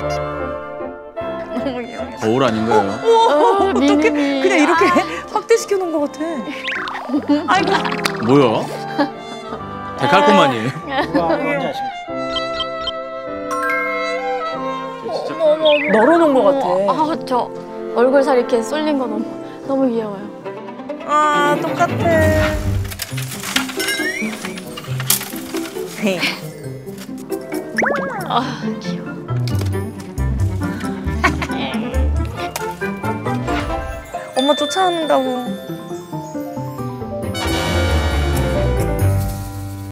너무 귀여워. 거울 아닌가요? 어떡해. 그냥 이렇게 확대시켜 놓은 것 같아. 아이고. 뭐야? 데칼코마니. 널어놓은 것 같아. 아, 저 얼굴살 이렇게 쏠린 거 너무 귀여워요. 아, 똑같아. 아, 귀여워. 엄마 쫓아온다고.